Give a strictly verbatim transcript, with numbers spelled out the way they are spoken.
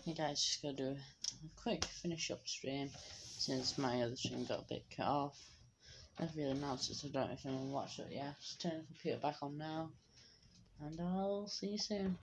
Hey guys, just gonna do a quick finish up stream since my other stream got a bit cut off. I've really announced it, so I don't know if anyone watched it yet. Just turn the computer back on now, and I'll see you soon.